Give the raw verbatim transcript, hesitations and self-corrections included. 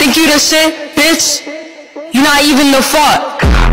think you the shit, bitch? You not even the fuck.